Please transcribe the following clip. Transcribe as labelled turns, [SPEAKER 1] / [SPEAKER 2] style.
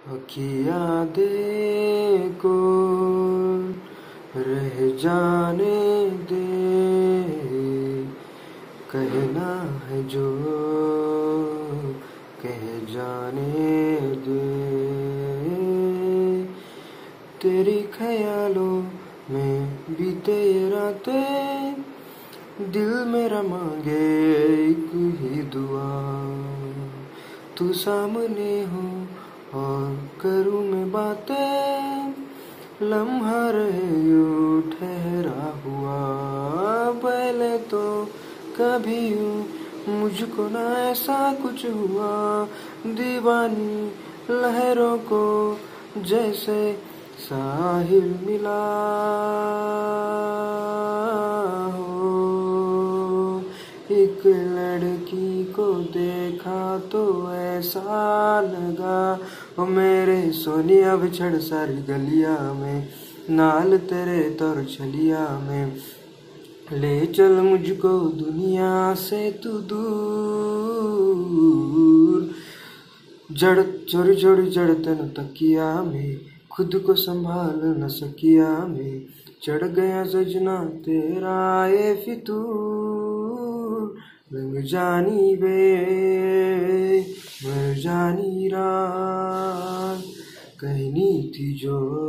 [SPEAKER 1] अखियाँ देखो रह जाने दे, कहना है जो कह जाने दे। तेरी ख्यालों में बीते ये रातें, दिल मेरा मांगे एक ही दुआ। तू सामने हो और करूँ मैं बातें, लम्हा रहे यूँ ठहरा हुआ। पहले तो कभी यूँ मुझको ना ऐसा कुछ हुआ, दीवानी लहरों को जैसे साहिल मिला हो। एक लड़की को देखा तो ऐसा लगा, ओ मेरे सोनी अब छड़ सारी गलिया में, नाल तेरे तौर छलिया में। ले चल मुझको दुनिया से तू दूर, जड़ चोरी चोरी जड़ तेन तकिया में, खुद को संभाल न सकिया मैं। चढ़ गया सजना तेरा ये फितूर, रंग जानी बे मर जानी रात, कहनी थी जो